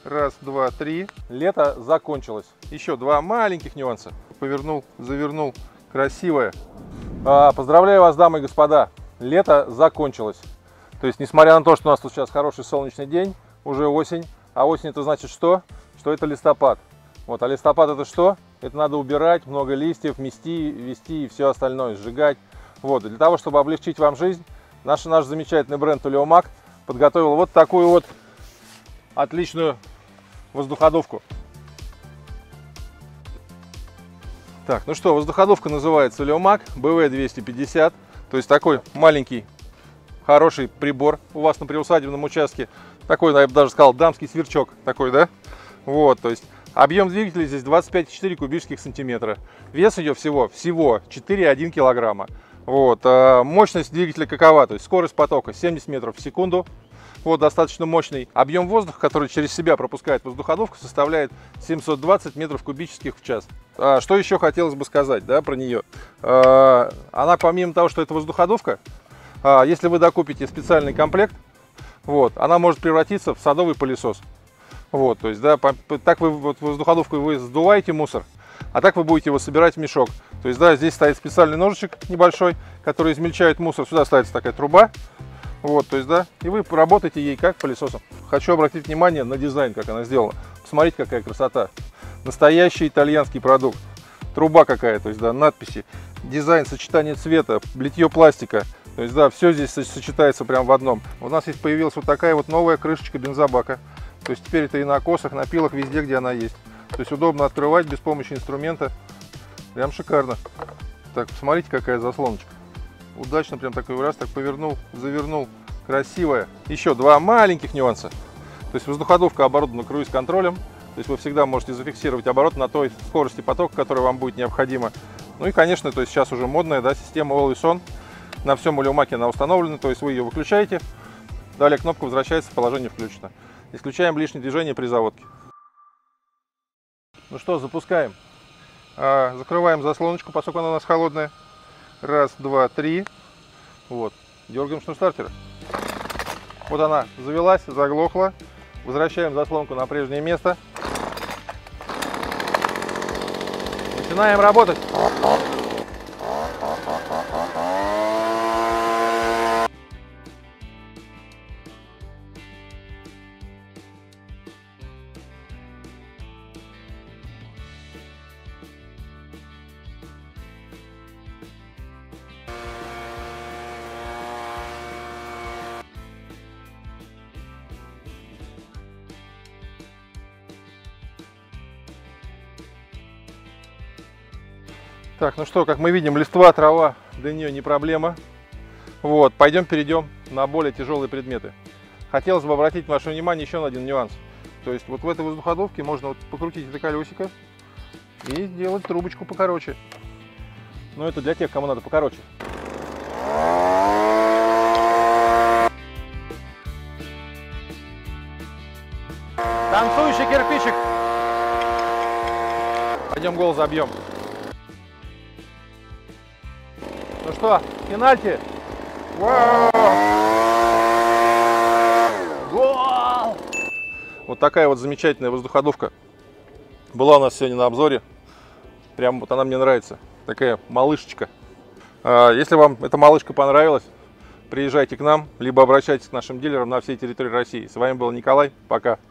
Раз, два, три. Лето закончилось. Еще два маленьких нюанса. Повернул, завернул. Красивое. Поздравляю вас, дамы и господа. Лето закончилось. То есть, несмотря на то, что у нас тут сейчас хороший солнечный день, уже осень. А осень это значит что? Что это листопад. Вот, а листопад это что? Это надо убирать, много листьев, вести и все остальное, сжигать. Вот, и для того, чтобы облегчить вам жизнь, наш замечательный бренд Oleomac подготовил вот такую вот отличную воздуходувку. Так, ну что, воздуходувка называется Oleomac BV250. То есть такой маленький, хороший прибор у вас на приусадебном участке. Такой, я бы даже сказал, дамский сверчок такой, да? Вот, то есть объем двигателя здесь 25,4 кубических сантиметра. Вес ее всего 4,1 килограмма. Вот, мощность двигателя какова? То есть скорость потока 70 метров в секунду. Вот, достаточно мощный. Объем воздуха, который через себя пропускает воздуходувка, составляет 720 метров кубических в час. Что еще хотелось бы сказать, да, про нее? Она, помимо того, что это воздуходувка, если вы докупите специальный комплект, вот, она может превратиться в садовый пылесос. Вот, то есть, да, так вы вот, воздуходувкой вы сдуваете мусор, а так вы будете его собирать в мешок. То есть, да, здесь стоит специальный ножичек небольшой, который измельчает мусор. Сюда ставится такая труба. Вот, то есть, да, и вы работаете ей как пылесосом. Хочу обратить внимание на дизайн, как она сделана. Посмотрите, какая красота. Настоящий итальянский продукт. Труба какая, то есть, да, надписи, дизайн, сочетание цвета, литье пластика. То есть, да, все здесь сочетается прямо в одном. У нас здесь появилась вот такая вот новая крышечка бензобака. То есть, теперь это и на косах, на пилах, везде, где она есть. То есть, удобно открывать без помощи инструмента. Прям шикарно. Так, посмотрите, какая заслоночка. Удачно прям такой раз, так повернул, завернул. Красивая. Еще два маленьких нюанса. То есть воздуходувка оборудована круиз-контролем. То есть вы всегда можете зафиксировать оборот на той скорости потока, которая вам будет необходима. Ну и, конечно, то есть сейчас уже модная, да, система Always On. На всем Oleomac она установлена. То есть вы ее выключаете. Далее кнопка возвращается в положение включено. Исключаем лишнее движение при заводке. Ну что, запускаем. Закрываем заслоночку, поскольку она у нас холодная. Раз, два, три. Вот. Дергаем шнур стартера. Вот она завелась, заглохла. Возвращаем заслонку на прежнее место. Начинаем работать. Так, ну что, как мы видим, листва, трава для нее не проблема. Вот, перейдем на более тяжелые предметы. Хотелось бы обратить ваше внимание еще на один нюанс. То есть вот в этой воздуходувке можно вот покрутить это колесико и сделать трубочку покороче. Но это для тех, кому надо покороче. Танцующий кирпичик. Пойдем гол забьем. Ну что, пенальти? Гол! Вот такая вот замечательная воздуходувка была у нас сегодня на обзоре. Прям вот она мне нравится. Такая малышечка. Если вам эта малышка понравилась, приезжайте к нам, либо обращайтесь к нашим дилерам на всей территории России. С вами был Николай. Пока.